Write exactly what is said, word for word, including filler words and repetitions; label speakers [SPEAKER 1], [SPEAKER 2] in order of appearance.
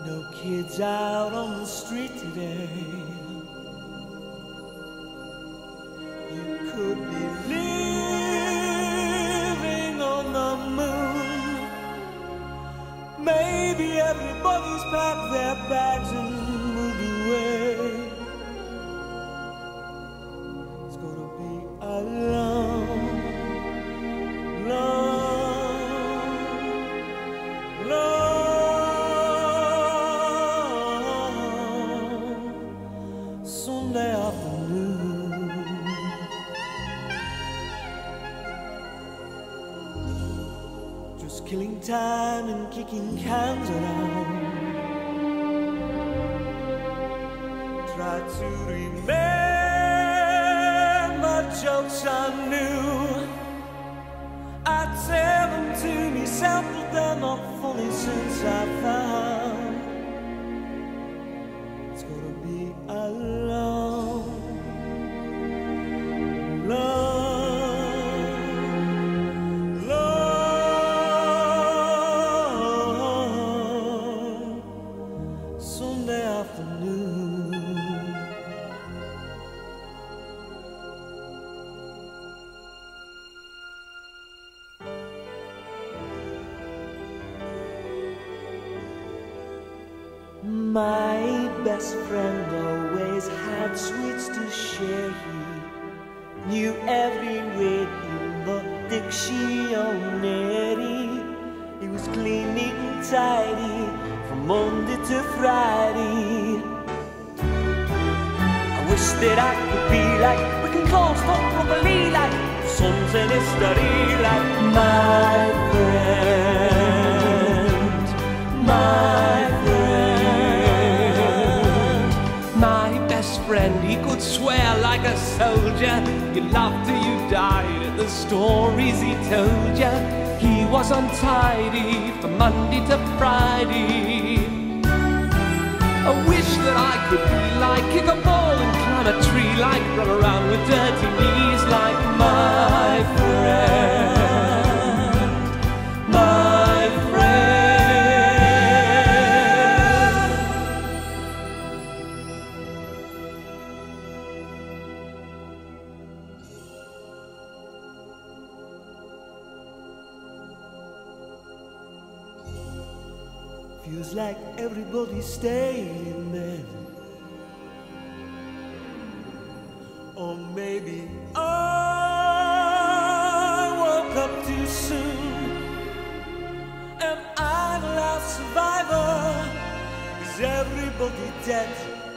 [SPEAKER 1] No kids out on the street today. You could be living on the moon. Maybe everybody's packed their bags and moved away. It's gonna be a long, long, long Sunday afternoon. Just killing time and kicking cans around. Try to remember jokes I knew. I tell them to myself, but they're not funny since I found it's gonna be a long, long, long Sunday afternoon. My best friend always had sweets to share. He knew every word in the dictionary. He was clean, neat and tidy from Monday to Friday. I wish that I could be like, we can close up properly like sons in history, like my friend, my
[SPEAKER 2] friend. He could swear like a soldier. You loved till you died at the stories he told you. He was untidy from Monday to Friday. I wish that I could be like, kick a ball and climb a tree, like run around with dirty knees, like my friend, my friend.
[SPEAKER 1] Feels like everybody's staying in bed. Or maybe I woke up too soon. Am I the last survivor? Is everybody dead?